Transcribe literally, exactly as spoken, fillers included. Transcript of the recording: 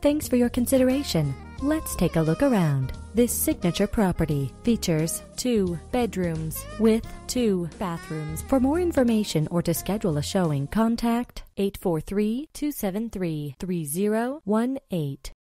Thanks for your consideration. Let's take a look around. This signature property features two bedrooms with two bathrooms. For more information or to schedule a showing, contact eight four three, two seven three, three zero one eight.